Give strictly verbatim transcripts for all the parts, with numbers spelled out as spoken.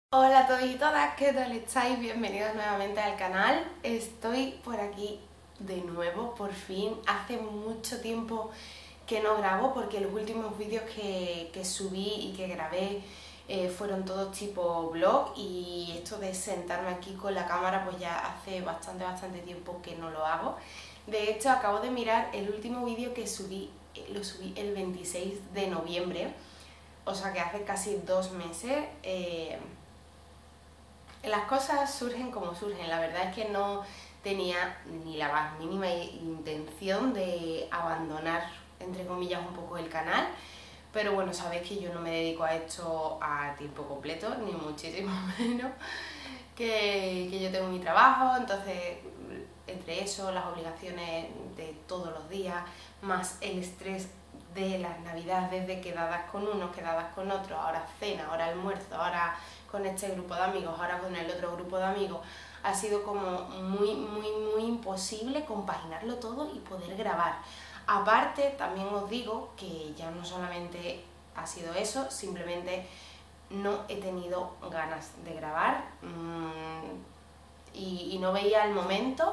Hola a todos y todas, ¿qué tal estáis? Bienvenidos nuevamente al canal. Estoy por aquí de nuevo, por fin. Hace mucho tiempo que no grabo porque los últimos vídeos que, que subí y que grabé eh, fueron todos tipo vlog, y esto de sentarme aquí con la cámara pues ya hace bastante, bastante tiempo que no lo hago. De hecho, acabo de mirar el último vídeo que subí, lo subí el veintiséis de noviembre, o sea que hace casi dos meses. Eh, Las cosas surgen como surgen, la verdad es que no tenía ni la más mínima intención de abandonar, entre comillas, un poco el canal, pero bueno, sabéis que yo no me dedico a esto a tiempo completo, ni muchísimo menos, que, que yo tengo mi trabajo, entonces entre eso, las obligaciones de todos los días, más el estrés de las navidades, de quedadas con unos, quedadas con otros, ahora cena, ahora almuerzo, ahora con este grupo de amigos, ahora con el otro grupo de amigos, ha sido como muy, muy, muy imposible compaginarlo todo y poder grabar. Aparte, también os digo que ya no solamente ha sido eso, simplemente no he tenido ganas de grabar mmm, y, y no veía el momento,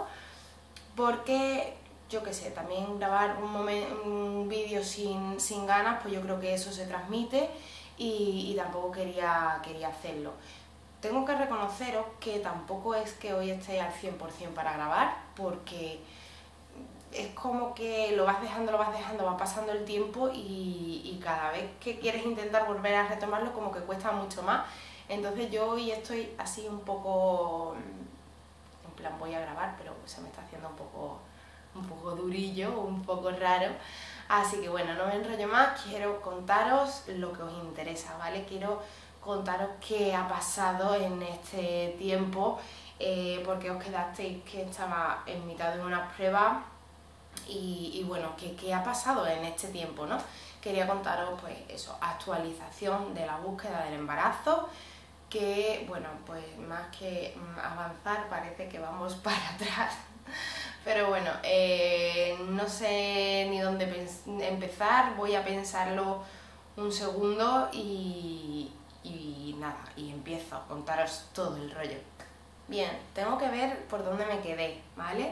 porque yo qué sé, también grabar un, un vídeo sin, sin ganas, pues yo creo que eso se transmite. Y, y tampoco quería, quería hacerlo. Tengo que reconoceros que tampoco es que hoy esté al cien por cien para grabar, porque es como que lo vas dejando, lo vas dejando, va pasando el tiempo y, y cada vez que quieres intentar volver a retomarlo como que cuesta mucho más. Entonces yo hoy estoy así un poco, en plan voy a grabar, pero se me está haciendo un poco, un poco durillo, un poco raro. Así que bueno, no me enrollo más, quiero contaros lo que os interesa, ¿vale? Quiero contaros qué ha pasado en este tiempo, eh, porque os quedasteis que estaba en mitad de una prueba y, y bueno, ¿qué, qué ha pasado en este tiempo, ¿no? Quería contaros pues eso, actualización de la búsqueda del embarazo, que bueno, pues más que avanzar parece que vamos para atrás. Pero bueno, eh, no sé ni dónde empezar, voy a pensarlo un segundo y, y nada, y empiezo a contaros todo el rollo. Bien, tengo que ver por dónde me quedé, ¿vale?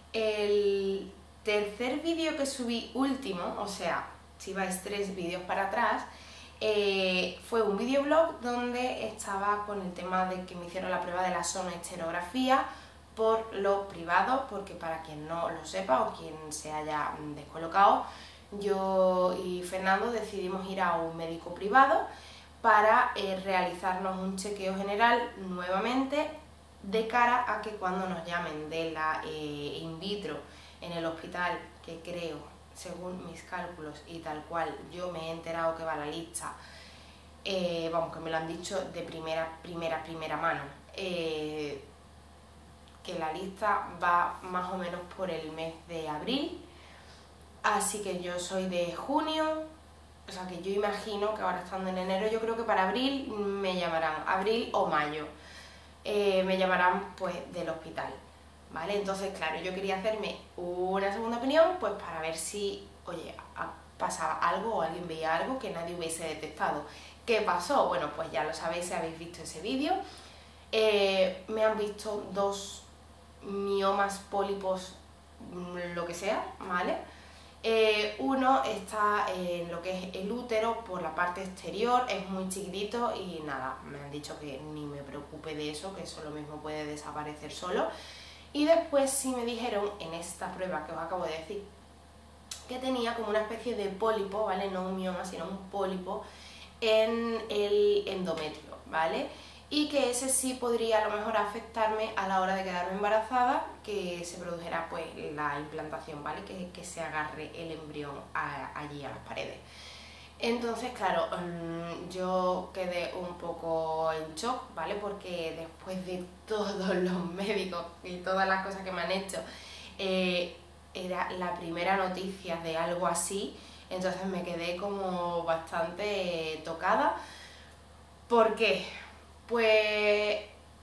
El tercer vídeo que subí último, o sea, si vais tres vídeos para atrás, eh, fue un videoblog donde estaba con el tema de que me hicieron la prueba de la sonoesterografía por lo privado, porque para quien no lo sepa o quien se haya descolocado, yo y Fernando decidimos ir a un médico privado para eh, realizarnos un chequeo general nuevamente, de cara a que cuando nos llamen de la eh, in vitro en el hospital, que creo, según mis cálculos y tal cual yo me he enterado que va a la lista, eh, vamos, que me lo han dicho de primera, primera, primera mano, eh, que la lista va más o menos por el mes de abril, así que yo soy de junio, o sea que yo imagino que ahora estando en enero, yo creo que para abril me llamarán, abril o mayo, eh, me llamarán pues del hospital, ¿vale? Entonces claro, yo quería hacerme una segunda opinión pues para ver si, oye, pasaba algo o alguien veía algo que nadie hubiese detectado. ¿Qué pasó? Bueno, pues ya lo sabéis si habéis visto ese vídeo. Eh, me han visto dos miomas, pólipos, lo que sea, ¿vale? Eh, uno está en lo que es el útero por la parte exterior, es muy chiquitito y nada, me han dicho que ni me preocupe de eso, que eso lo mismo puede desaparecer solo. Y después sí me dijeron en esta prueba que os acabo de decir que tenía como una especie de pólipo, ¿vale? No un mioma, sino un pólipo en el endometrio, ¿vale? Y que ese sí podría a lo mejor afectarme a la hora de quedarme embarazada, que se produjera pues la implantación, ¿vale? Que, que se agarre el embrión a, allí a las paredes. Entonces, claro, yo quedé un poco en shock, ¿vale? Porque después de todos los médicos y todas las cosas que me han hecho, eh, era la primera noticia de algo así, entonces me quedé como bastante tocada. ¿Por qué? Pues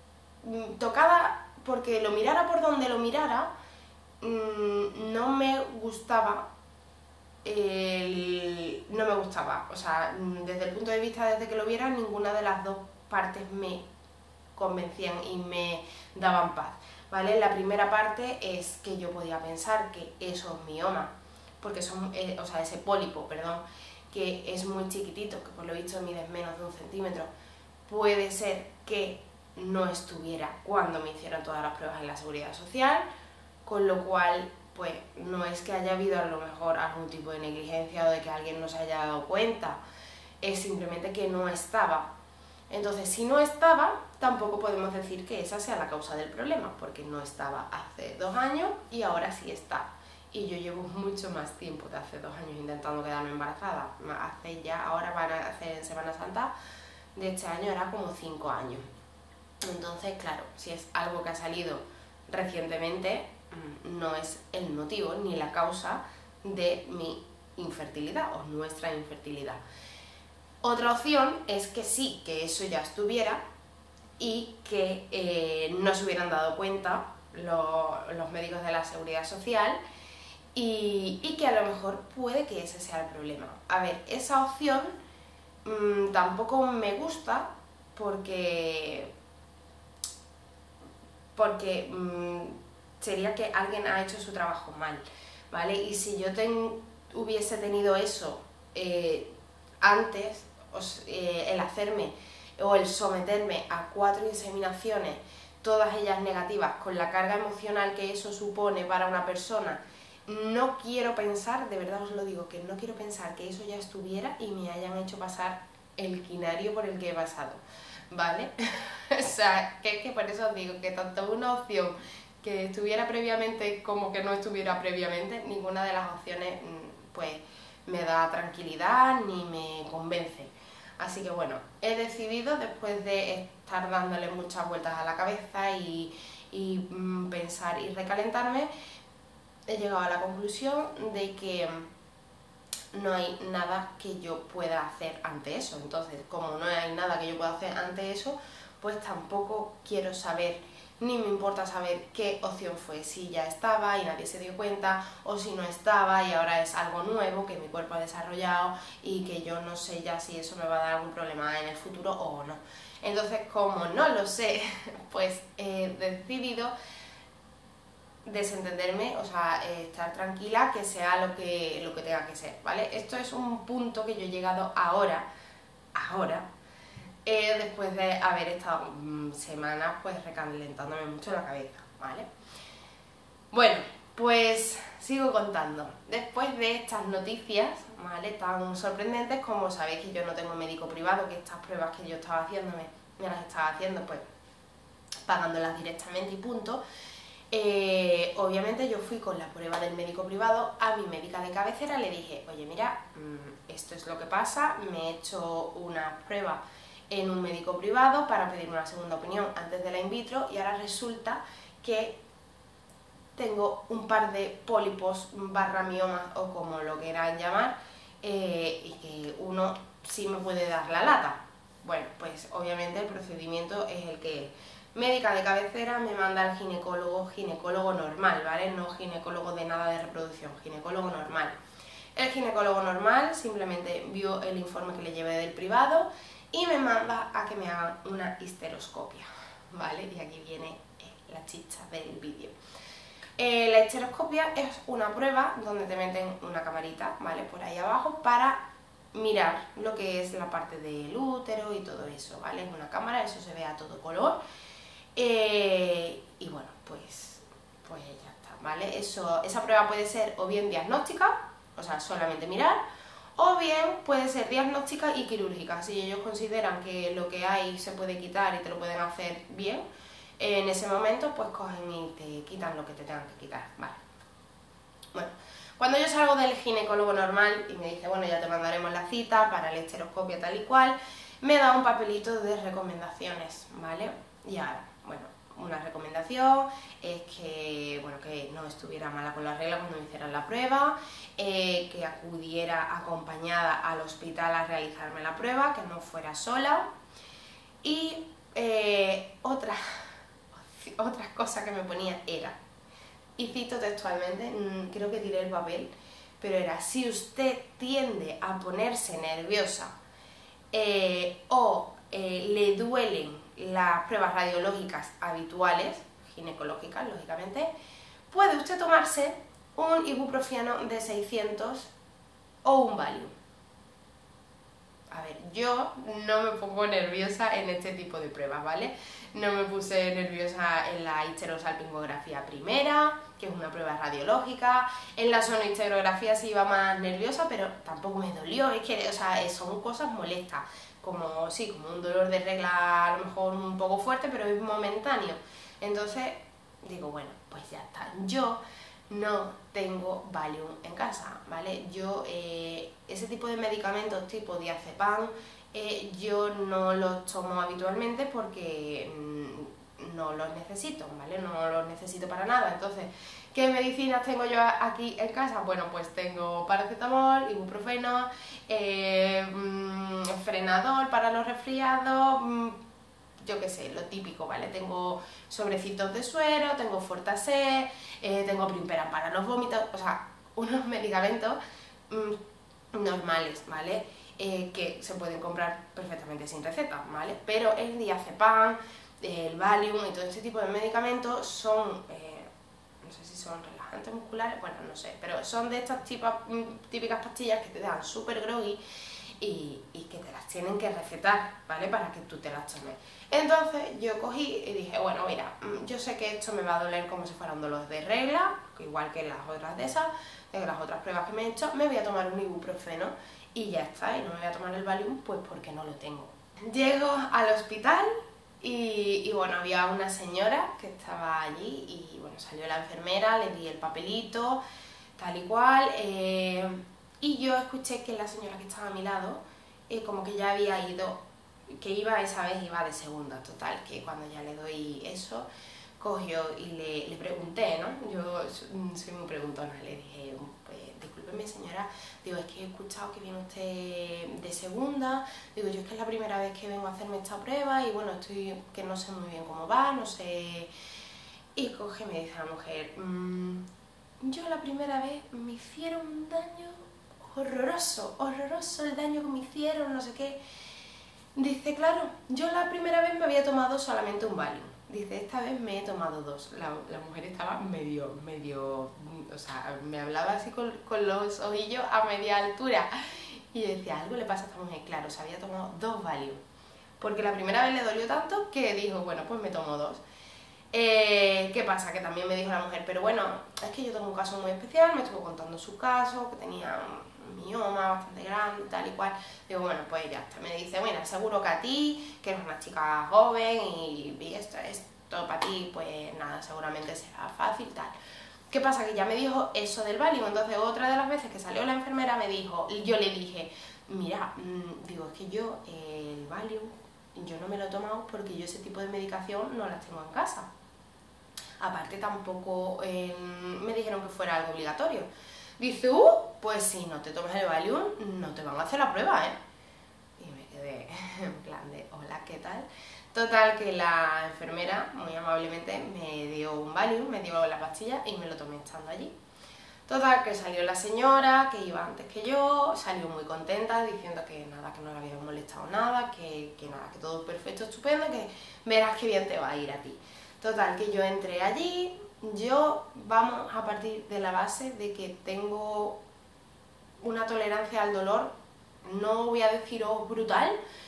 tocada porque lo mirara por donde lo mirara, no me gustaba, el... no me gustaba, o sea, desde el punto de vista desde que lo viera, ninguna de las dos partes me convencían y me daban paz, ¿vale? La primera parte es que yo podía pensar que eso es mioma, porque son, eh, o sea, ese pólipo, perdón, que es muy chiquitito, que por lo visto mide menos de un centímetro, puede ser que no estuviera cuando me hicieron todas las pruebas en la Seguridad Social, con lo cual, pues, no es que haya habido a lo mejor algún tipo de negligencia o de que alguien no se haya dado cuenta, es simplemente que no estaba. Entonces, si no estaba, tampoco podemos decir que esa sea la causa del problema, porque no estaba hace dos años y ahora sí está. Y yo llevo mucho más tiempo de hace dos años intentando quedarme embarazada. Hace ya, ahora van a hacer en Semana Santa de este año, era como cinco años. Entonces, claro, si es algo que ha salido recientemente, no es el motivo ni la causa de mi infertilidad o nuestra infertilidad. Otra opción es que sí, que eso ya estuviera y que eh, no se hubieran dado cuenta lo, los médicos de la Seguridad Social y, y que a lo mejor puede que ese sea el problema. A ver, esa opción mmm, tampoco me gusta porque, porque mmm, sería que alguien ha hecho su trabajo mal, ¿vale? Y si yo ten, hubiese tenido eso eh, antes, os, eh, el hacerme o el someterme a cuatro inseminaciones, todas ellas negativas, con la carga emocional que eso supone para una persona, no quiero pensar, de verdad os lo digo, que no quiero pensar que eso ya estuviera y me hayan hecho pasar el quinario por el que he pasado, ¿vale? O sea, que es que por eso os digo que tanto una opción que estuviera previamente como que no estuviera previamente, ninguna de las opciones pues me da tranquilidad ni me convence. Así que bueno, he decidido, después de estar dándole muchas vueltas a la cabeza y, y mm, pensar y recalentarme, he llegado a la conclusión de que no hay nada que yo pueda hacer ante eso. Entonces, como no hay nada que yo pueda hacer ante eso, pues tampoco quiero saber, ni me importa saber qué opción fue, si ya estaba y nadie se dio cuenta, o si no estaba y ahora es algo nuevo que mi cuerpo ha desarrollado y que yo no sé ya si eso me va a dar algún problema en el futuro o no. Entonces, como no lo sé, pues he decidido desentenderme, o sea, estar tranquila, que sea lo que, lo que tenga que ser, ¿vale? Esto es un punto que yo he llegado ahora, ahora, eh, después de haber estado mmm, semanas pues recalentándome mucho la cabeza, ¿vale? Bueno, pues sigo contando. Después de estas noticias, ¿vale?, tan sorprendentes, como sabéis que yo no tengo médico privado, que estas pruebas que yo estaba haciéndome, me las estaba haciendo pues pagándolas directamente y punto. Eh, obviamente yo fui con la prueba del médico privado a mi médica de cabecera, le dije, oye mira, esto es lo que pasa, me he hecho una prueba en un médico privado para pedir una segunda opinión antes de la in vitro y ahora resulta que tengo un par de pólipos barra miomas o como lo quieran llamar eh, y que uno sí me puede dar la lata. Bueno, pues obviamente el procedimiento es el que es. Médica de cabecera me manda al ginecólogo, ginecólogo normal, ¿vale? No ginecólogo de nada de reproducción, ginecólogo normal. El ginecólogo normal simplemente vio el informe que le llevé del privado y me manda a que me hagan una histeroscopia, ¿vale? Y aquí viene eh, la chicha del vídeo. Eh, la histeroscopia es una prueba donde te meten una camarita, ¿vale?, por ahí abajo para mirar lo que es la parte del útero y todo eso, ¿vale? Es una cámara, eso se ve a todo color. Eh, y bueno, pues, pues ya está, ¿vale? Eso, esa prueba puede ser o bien diagnóstica, o sea, solamente mirar, o bien puede ser diagnóstica y quirúrgica. Si ellos consideran que lo que hay se puede quitar y te lo pueden hacer bien, eh, en ese momento pues cogen y te quitan lo que te tengan que quitar, ¿vale? Bueno, cuando yo salgo del ginecólogo normal y me dice, bueno, ya te mandaremos la cita para la histeroscopia tal y cual, me da un papelito de recomendaciones, ¿vale? Y ahora, bueno, una recomendación es que, bueno, que no estuviera mala con la regla cuando me hicieran la prueba, eh, que acudiera acompañada al hospital a realizarme la prueba, que no fuera sola. Y eh, otra, otra cosa que me ponía era, y cito textualmente, creo que tiré el papel, pero era, si usted tiende a ponerse nerviosa eh, o eh, le duelen las pruebas radiológicas habituales, ginecológicas, lógicamente, puede usted tomarse un ibuprofeno de seiscientos o un Valium. A ver, yo no me pongo nerviosa en este tipo de pruebas, ¿vale? No me puse nerviosa en la histerosalpingografía primera, que es una prueba radiológica. En la sonohisterografía sí iba más nerviosa, pero tampoco me dolió. Es que, o sea, son cosas molestas. Como, sí, como un dolor de regla a lo mejor un poco fuerte, pero es momentáneo. Entonces, digo, bueno, pues ya está. Yo no tengo Valium en casa, ¿vale? Yo, eh, ese tipo de medicamentos tipo diazepam, eh, yo no los tomo habitualmente porque mmm, no los necesito, ¿vale? No los necesito para nada. Entonces, ¿qué medicinas tengo yo aquí en casa? Bueno, pues tengo paracetamol, ibuprofeno, eh, mmm, frenador para los resfriados, mmm, yo qué sé, lo típico, ¿vale? Tengo sobrecitos de suero, tengo Fortasé, eh, tengo Primperan para los vómitos, o sea, unos medicamentos mmm, normales, ¿vale? Eh, que se pueden comprar perfectamente sin receta, ¿vale? Pero el diazepam, el Valium y todo este tipo de medicamentos son, eh, no sé si son relajantes musculares, bueno, no sé, pero son de estas típicas, típicas pastillas que te dan súper groggy y, y que te las tienen que recetar, ¿vale? Para que tú te las tomes. Entonces yo cogí y dije, bueno, mira, yo sé que esto me va a doler como si fuera un dolor de regla, igual que las otras de esas, de las otras pruebas que me he hecho, me voy a tomar un ibuprofeno y ya está, y no me voy a tomar el Valium pues porque no lo tengo. Llego al hospital y, y bueno, había una señora que estaba allí y bueno, salió la enfermera, le di el papelito, tal y cual, eh, y yo escuché que la señora que estaba a mi lado, eh, como que ya había ido, que iba esa vez, iba de segunda, total, que cuando ya le doy eso, cogió y le, le pregunté, ¿no? Yo soy muy preguntona, le dije, pues discúlpeme señora, digo, es que he escuchado que viene usted de segunda, digo, yo es que es la primera vez que vengo a hacerme esta prueba y bueno, estoy, que no sé muy bien cómo va, no sé... Y coge y me dice la mujer, mmm, yo la primera vez me hicieron un daño horroroso, horroroso el daño que me hicieron, no sé qué. Dice, claro, yo la primera vez me había tomado solamente un Valium. Dice, esta vez me he tomado dos. La, la mujer estaba medio, medio, o sea, me hablaba así con, con los ojillos a media altura. Y yo decía, algo le pasa a esta mujer. Claro, se había tomado dos Valium. Porque la primera vez le dolió tanto que dijo, bueno, pues me tomo dos. Eh, ¿Qué pasa? Que también me dijo la mujer, pero bueno, es que yo tengo un caso muy especial, me estuvo contando su caso, que tenía un mioma bastante grande, tal y cual. Digo, bueno, pues ya está. Me dice, bueno, seguro que a ti, que eres una chica joven y, y esto, esto para ti, pues nada, seguramente será fácil, tal. ¿Qué pasa? Que ya me dijo eso del Valium, entonces otra de las veces que salió la enfermera me dijo, y yo le dije, mira, mmm, digo, es que yo eh, el Valium, yo no me lo he tomado porque yo ese tipo de medicación no las tengo en casa. Aparte tampoco eh, me dijeron que fuera algo obligatorio. Dice, uh, pues si no te tomas el Valium, no te van a hacer la prueba, ¿eh? Y me quedé en plan de, hola, ¿qué tal? Total, que la enfermera, muy amablemente, me dio un Valium, me dio la pastilla y me lo tomé estando allí. Total, que salió la señora, que iba antes que yo, salió muy contenta, diciendo que nada, que no le había molestado nada, que, que nada, que todo perfecto, estupendo, que verás qué bien te va a ir a ti. Total, que yo entré allí, yo, vamos a partir de la base de que tengo una tolerancia al dolor, no voy a deciros brutal,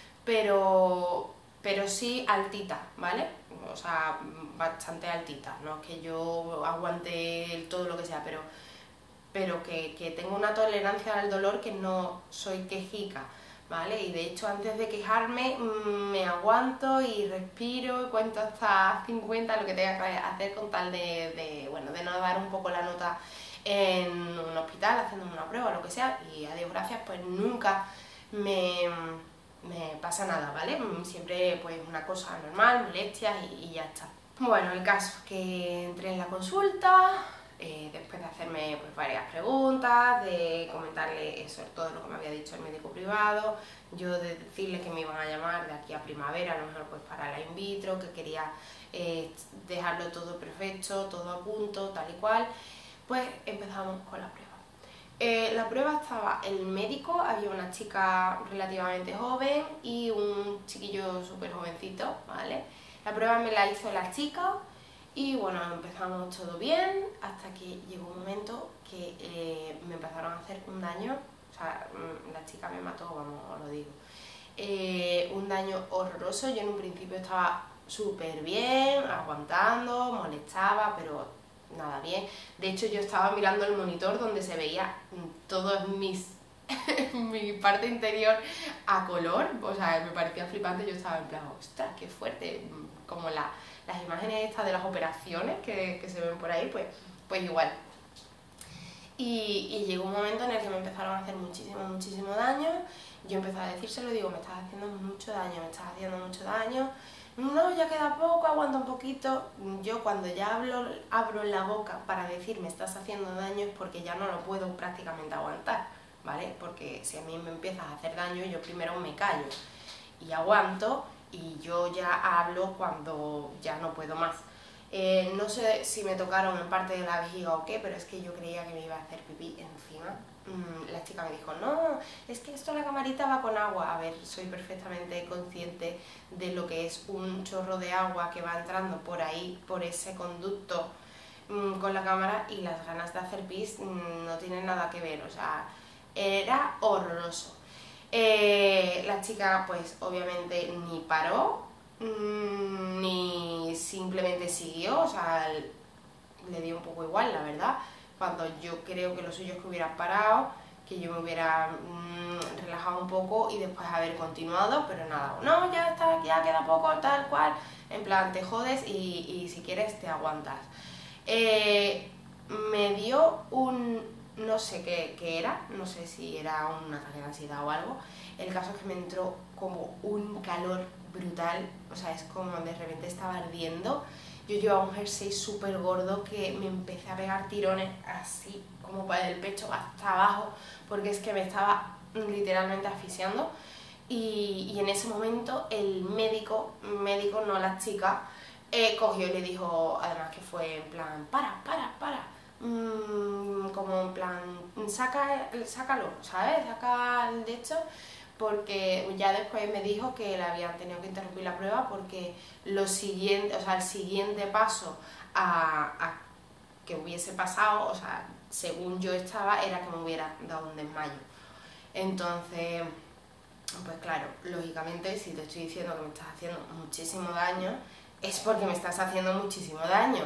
pero, pero sí altita, ¿vale? O sea, bastante altita, no es que yo aguante todo lo que sea, pero, pero que, que tengo una tolerancia al dolor que no soy quejica, ¿vale? Y de hecho antes de quejarme me aguanto y respiro y cuento hasta cincuenta, lo que tenga que hacer con tal de, de, bueno, de no dar un poco la nota en un hospital haciéndome una prueba o lo que sea, y a Dios gracias pues nunca me, me pasa nada, ¿vale? Siempre pues una cosa normal, molestias y, y ya está. Bueno, el caso es que entré en la consulta, Eh, después de hacerme pues, varias preguntas, de comentarle eso, todo lo que me había dicho el médico privado, yo de decirle que me iban a llamar de aquí a primavera, a lo mejor pues para la in vitro, que quería eh, dejarlo todo perfecto, todo a punto, tal y cual, pues empezamos con la prueba. Eh, la prueba estaba el médico, había una chica relativamente joven y un chiquillo súper jovencito, ¿vale? La prueba me la hizo la chica y bueno, empezamos todo bien hasta que llegó un momento que eh, me empezaron a hacer un daño, o sea, la chica me mató, vamos, os lo digo. Eh, un daño horroroso. Yo en un principio estaba súper bien, aguantando, molestaba, pero nada bien. De hecho yo estaba mirando el monitor donde se veía todos mis mi parte interior a color, o sea, me parecía flipante. Yo estaba en plan, ostras, qué fuerte, como la, las imágenes estas de las operaciones que, que se ven por ahí, pues, pues igual. Y, y llegó un momento en el que me empezaron a hacer muchísimo, muchísimo daño. Yo empecé a decírselo, digo, me estás haciendo mucho daño, me estás haciendo mucho daño. No, ya queda poco, aguanta un poquito. Yo cuando ya hablo, abro la boca para decir me estás haciendo daño es porque ya no lo puedo prácticamente aguantar, ¿vale? Porque si a mí me empiezas a hacer daño, yo primero me callo y aguanto y yo ya hablo cuando ya no puedo más. Eh, no sé si me tocaron en parte de la vejiga o qué, pero es que yo creía que me iba a hacer pipí encima. Mm, la chica me dijo, no, es que esto la camarita va con agua. A ver, soy perfectamente consciente de lo que es un chorro de agua que va entrando por ahí, por ese conducto mm, con la cámara, y las ganas de hacer pis mm, no tienen nada que ver, o sea, era horroroso. Eh, la chica pues obviamente ni paró, mmm, ni simplemente siguió, o sea, le dio un poco igual, la verdad, cuando yo creo que lo suyo es que hubiera parado, que yo me hubiera mmm, relajado un poco y después haber continuado, pero nada, no, ya está, ya queda poco, tal cual, en plan, te jodes y, y si quieres te aguantas. Eh, me dio un... no sé qué, qué era, no sé si era un ataque de ansiedad o algo. El caso es que me entró como un calor brutal, o sea, es como de repente estaba ardiendo. Yo llevaba un jersey súper gordo que me empecé a pegar tirones así, como para el pecho hasta abajo, porque es que me estaba literalmente asfixiando. Y, y en ese momento el médico, médico no la chica, eh, cogió y le dijo, además que fue en plan, para, para, para, mmm, como en plan, saca, sácalo, ¿sabes? Saca el de hecho, porque ya después me dijo que le habían tenido que interrumpir la prueba porque lo siguiente, o sea, el siguiente paso a, a que hubiese pasado, o sea, según yo estaba, era que me hubiera dado un desmayo. Entonces, pues claro, lógicamente, si te estoy diciendo que me estás haciendo muchísimo daño, es porque me estás haciendo muchísimo daño.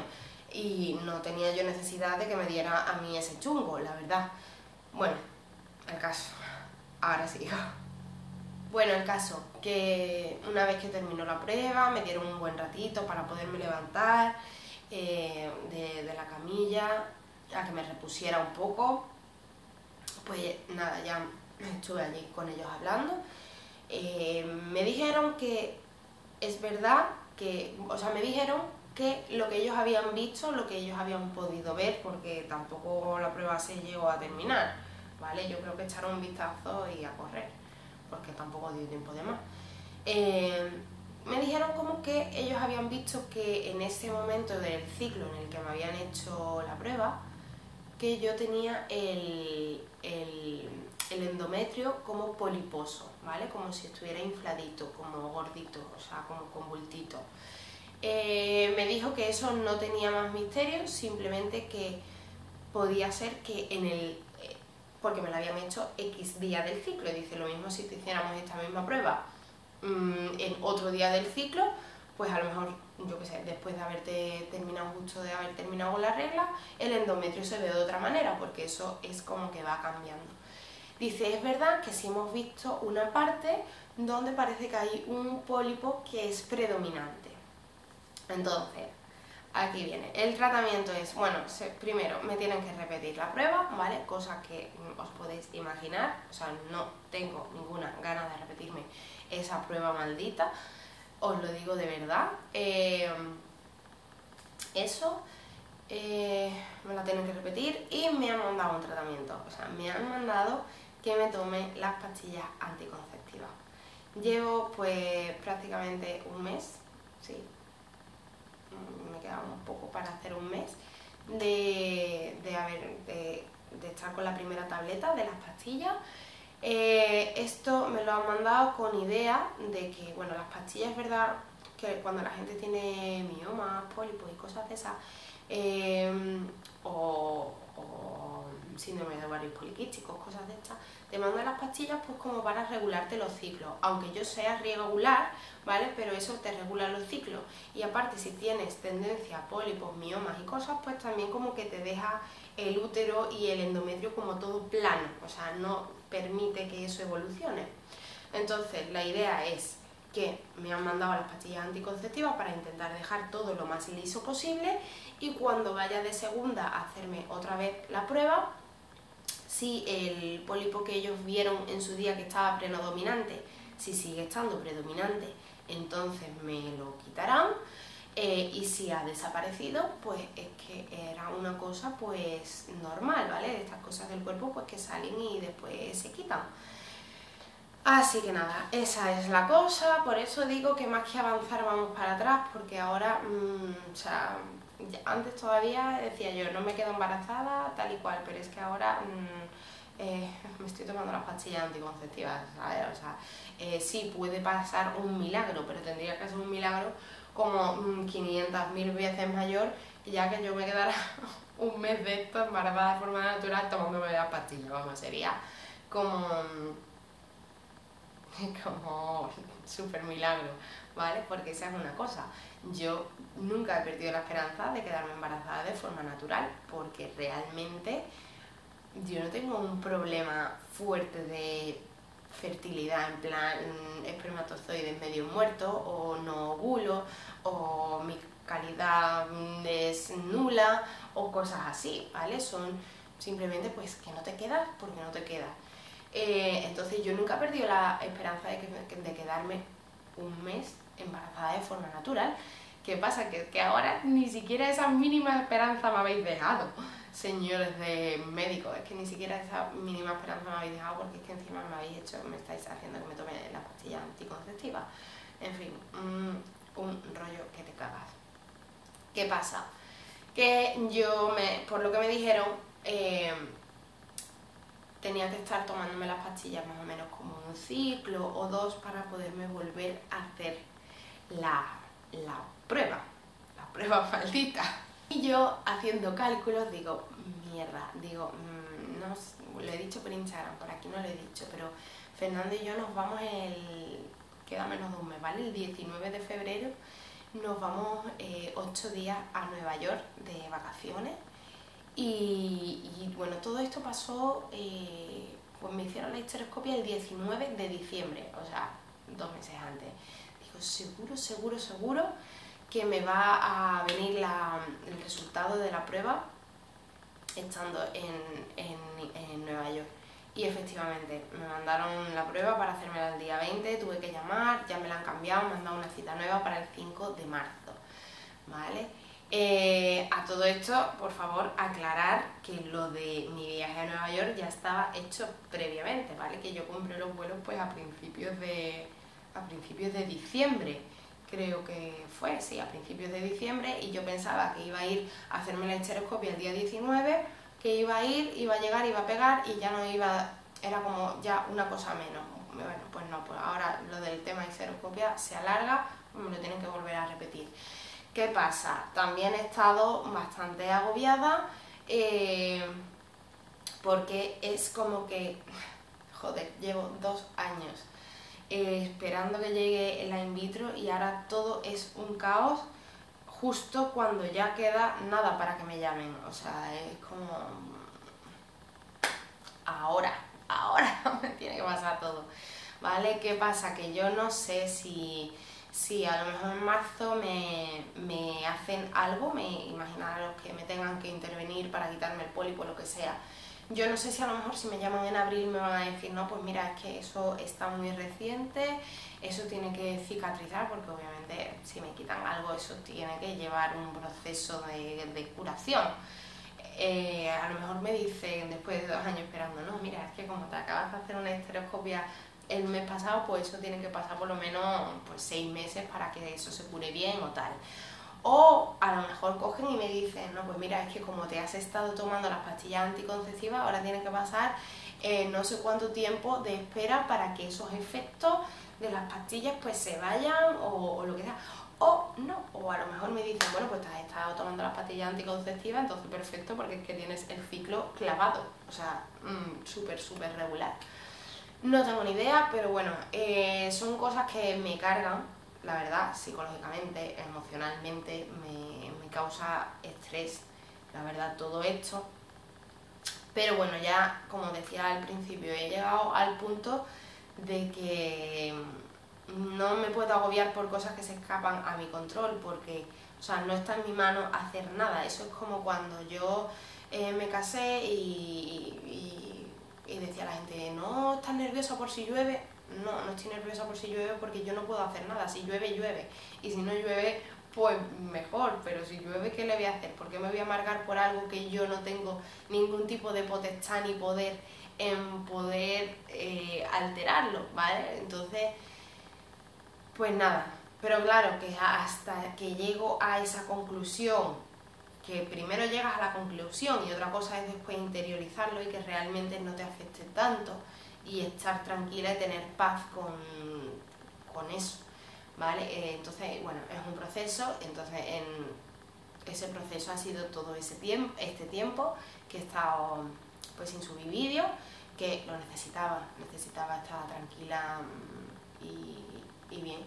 Y no tenía yo necesidad de que me diera a mí ese chungo, la verdad. Bueno, el caso, ahora sigo. Bueno, el caso, que una vez que terminó la prueba, me dieron un buen ratito para poderme levantar eh, de, de la camilla, a que me repusiera un poco. Pues nada, ya estuve allí con ellos hablando. Eh, me dijeron que es verdad que, o sea, me dijeron que lo que ellos habían visto, lo que ellos habían podido ver, porque tampoco la prueba se llegó a terminar, ¿vale? Yo creo que echaron un vistazo y a correr, porque tampoco dio tiempo de más. Eh, me dijeron como que ellos habían visto que en ese momento del ciclo en el que me habían hecho la prueba, que yo tenía el, el, el endometrio como poliposo, ¿vale? Como si estuviera infladito, como gordito, o sea, como con bultito. Eh, me dijo que eso no tenía más misterio, simplemente que podía ser que en el... porque me lo habían hecho X día del ciclo, y dice lo mismo si te hiciéramos esta misma prueba mmm, en otro día del ciclo, pues a lo mejor, yo qué sé, después de haberte terminado, justo de haber terminado con la regla, el endometrio se ve de otra manera, porque eso es como que va cambiando. Dice, es verdad que sí hemos visto una parte donde parece que hay un pólipo que es predominante. Entonces, aquí viene, el tratamiento es, bueno, se, primero me tienen que repetir la prueba, ¿vale? Cosa que os podéis imaginar, o sea, no tengo ninguna gana de repetirme esa prueba maldita, os lo digo de verdad. Eh, eso, eh, me la tienen que repetir y me han mandado un tratamiento, o sea, me han mandado que me tome las pastillas anticonceptivas. Llevo pues prácticamente un mes, sí, me queda un poco para hacer un mes de, de haber de de estar con la primera tableta de las pastillas. Eh, esto me lo han mandado con idea de que, bueno, las pastillas es verdad que cuando la gente tiene miomas, pólipos y cosas de esas, eh, o, o síndrome de ovarios poliquísticos, cosas de estas, te mandan las pastillas pues como para regularte los ciclos, aunque yo sea regular, ¿vale? Pero eso te regula los ciclos, y aparte si tienes tendencia a pólipos, miomas y cosas, pues también como que te deja el útero y el endometrio como todo plano, o sea, no permite que eso evolucione. Entonces la idea es que me han mandado las pastillas anticonceptivas para intentar dejar todo lo más liso posible, y cuando vaya de segunda a hacerme otra vez la prueba, si el pólipo que ellos vieron en su día que estaba predominante, si sigue estando predominante, entonces me lo quitarán, eh, y si ha desaparecido, pues es que era una cosa pues normal, ¿vale? Estas cosas del cuerpo pues que salen y después se quitan. Así que nada, esa es la cosa, por eso digo que más que avanzar vamos para atrás, porque ahora, mmm, o sea, antes todavía decía yo, no me quedo embarazada, tal y cual, pero es que ahora mmm, eh, me estoy tomando las pastillas anticonceptivas, ¿sabes? O sea, eh, sí puede pasar un milagro, pero tendría que ser un milagro como mmm, quinientas mil veces mayor, ya que yo me quedara un mes de esto embarazada de forma natural tomándome las pastillas, vamos, sería como... como súper milagro, ¿vale? Porque esa es una cosa, yo nunca he perdido la esperanza de quedarme embarazada de forma natural, porque realmente yo no tengo un problema fuerte de fertilidad, en plan espermatozoides medio muertos, o no ovulo, o mi calidad es nula, o cosas así, ¿vale? Son simplemente pues que no te quedas porque no te quedas. Eh, entonces yo nunca he perdido la esperanza de, que, de quedarme un mes embarazada de forma natural. ¿Qué pasa? Que, que ahora ni siquiera esa mínima esperanza me habéis dejado, señores de médicos, es que ni siquiera esa mínima esperanza me habéis dejado, porque es que encima me habéis hecho, me estáis haciendo que me tome las pastillas anticonceptivas. En fin, un, un rollo que te cagas. ¿Qué pasa? Que yo, me, por lo que me dijeron, eh, tenía que estar tomándome las pastillas más o menos como un ciclo o dos para poderme volver a hacer la, la prueba, la prueba maldita. Y yo haciendo cálculos digo, mierda, digo, mmm, no, lo he dicho por Instagram, por aquí no lo he dicho, pero Fernando y yo nos vamos el, queda menos de un mes, ¿vale? El diecinueve de febrero nos vamos eh, ocho días a Nueva York de vacaciones. Y, y bueno, todo esto pasó, eh, pues me hicieron la histeroscopia el diecinueve de diciembre, o sea, dos meses antes. Digo, seguro, seguro, seguro que me va a venir la, el resultado de la prueba estando en, en, en Nueva York. Y efectivamente, me mandaron la prueba para hacérmela el día veinte, tuve que llamar, ya me la han cambiado, me han dado una cita nueva para el cinco de marzo, ¿vale? Eh, a todo esto, por favor, aclarar que lo de mi viaje a Nueva York ya estaba hecho previamente, ¿vale? Que yo compré los vuelos pues a principios de, a principios de diciembre, creo que fue, sí, a principios de diciembre, y yo pensaba que iba a ir a hacerme la histeroscopia el día diecinueve, que iba a ir, iba a llegar, iba a pegar y ya no iba, era como ya una cosa menos. Bueno, pues no, pues ahora lo del tema de histeroscopia se alarga, me lo tienen que volver a repetir. ¿Qué pasa? También he estado bastante agobiada eh, porque es como que, joder, llevo dos años eh, esperando que llegue la in vitro y ahora todo es un caos justo cuando ya queda nada para que me llamen. O sea, es como... ahora, ahora me tiene que pasar todo, ¿vale? ¿Qué pasa? Que yo no sé si... si a lo mejor en marzo me, me hacen algo, me imaginaros que me tengan que intervenir para quitarme el pólipo o lo que sea. Yo no sé si a lo mejor si me llaman en abril me van a decir, no, pues mira, es que eso está muy reciente, eso tiene que cicatrizar, porque obviamente si me quitan algo eso tiene que llevar un proceso de, de curación. Eh, a lo mejor me dicen, después de dos años esperando, no, mira, es que como te acabas de hacer una histeroscopia el mes pasado, pues eso tiene que pasar por lo menos pues, seis meses para que eso se cure bien o tal. O a lo mejor cogen y me dicen, no, pues mira, es que como te has estado tomando las pastillas anticonceptivas, ahora tiene que pasar eh, no sé cuánto tiempo de espera para que esos efectos de las pastillas pues se vayan o, o lo que sea. O no, o a lo mejor me dicen, bueno, pues te has estado tomando las pastillas anticonceptivas, entonces perfecto, porque es que tienes el ciclo clavado, o sea, mmm, súper, súper regular. No tengo ni idea, pero bueno, eh, son cosas que me cargan, la verdad, psicológicamente, emocionalmente, me, me causa estrés, la verdad, todo esto. Pero bueno, ya, como decía al principio, he llegado al punto de que no me puedo agobiar por cosas que se escapan a mi control, porque, o sea, no está en mi mano hacer nada. Eso es como cuando yo eh, me casé y, y, y decía a la gente, no, ¿estás nerviosa por si llueve? No, no estoy nerviosa por si llueve porque yo no puedo hacer nada. Si llueve, llueve. Y si no llueve, pues mejor. Pero si llueve, ¿qué le voy a hacer? ¿Por qué me voy a amargar por algo que yo no tengo ningún tipo de potestad ni poder en poder eh, alterarlo, ¿vale? Entonces, pues nada. Pero claro, que hasta que llego a esa conclusión, que primero llegas a la conclusión y otra cosa es después interiorizarlo y que realmente no te afecte tanto y estar tranquila y tener paz con, con eso, ¿vale? Eh, entonces, bueno, es un proceso, entonces en ese proceso ha sido todo ese tiempo, este tiempo que he estado pues sin subir vídeos, que lo necesitaba, necesitaba estar tranquila y, y bien.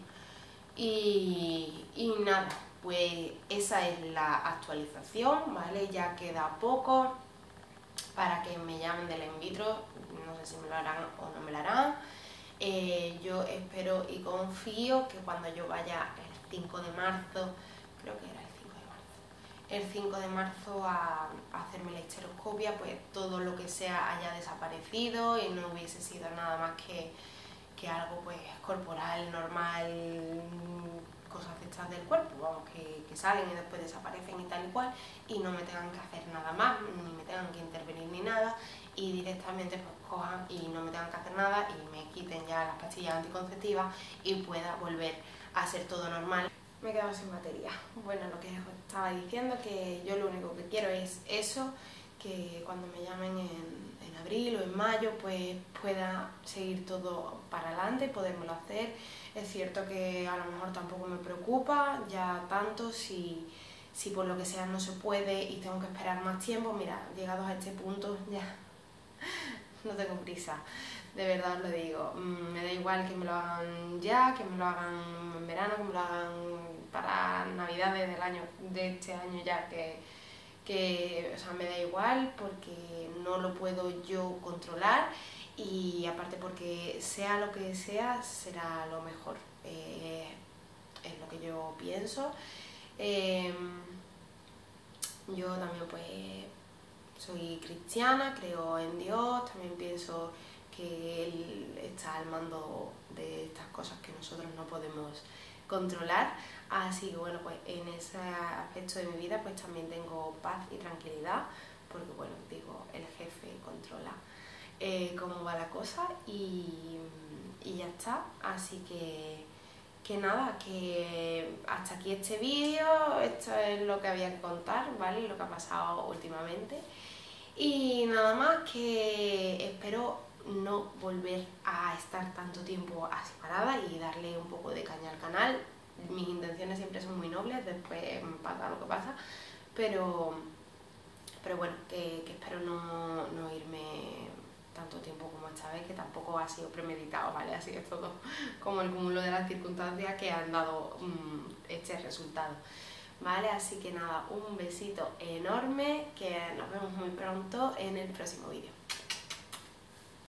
Y, y nada, pues esa es la actualización, ¿vale? Ya queda poco para que me llamen del in vitro, no sé si me lo harán o no me lo harán. Eh, yo espero y confío que cuando yo vaya el cinco de marzo, creo que era el cinco de marzo, el cinco de marzo a, a hacerme la histeroscopia, pues todo lo que sea haya desaparecido y no hubiese sido nada más que, que algo pues corporal, normal, cosas de estas del cuerpo, vamos, que, que salen y después desaparecen y tal y cual, y no me tengan que hacer nada más, ni me tengan que intervenir ni nada, y directamente pues cojan y no me tengan que hacer nada y me quiten ya las pastillas anticonceptivas y pueda volver a ser todo normal. Me he quedado sin batería. Bueno, lo que os estaba diciendo, que yo lo único que quiero es eso, que cuando me llamen en, en abril o en mayo pues pueda seguir todo para adelante, podérmelo hacer. Es cierto que a lo mejor tampoco me preocupa ya tanto si, si por lo que sea no se puede y tengo que esperar más tiempo. Mira, llegados a este punto ya no tengo prisa, de verdad os lo digo. Me da igual que me lo hagan ya, que me lo hagan en verano, que me lo hagan para navidades del año, de este año ya, que, que o sea, me da igual porque no lo puedo yo controlar y aparte porque sea lo que sea, será lo mejor, eh, es lo que yo pienso. Eh, yo también pues soy cristiana, creo en Dios, también pienso que Él está al mando de estas cosas que nosotros no podemos controlar, así que bueno, pues en ese aspecto de mi vida pues también tengo paz y tranquilidad, porque bueno, digo, el jefe controla eh, cómo va la cosa y, y ya está, así que que nada, que hasta aquí este vídeo, esto es lo que había que contar, ¿vale? Lo que ha pasado últimamente. Y nada más, que espero no volver a estar tanto tiempo así parada y darle un poco de caña al canal. Mis intenciones siempre son muy nobles, después pasa lo que pasa, pero, pero bueno, que, que espero no, no irme tanto tiempo como esta vez, que tampoco ha sido premeditado, ¿vale? Ha sido todo como el cúmulo de las circunstancias que han dado um, este resultado, ¿vale? Así que nada, un besito enorme, que nos vemos muy pronto en el próximo vídeo.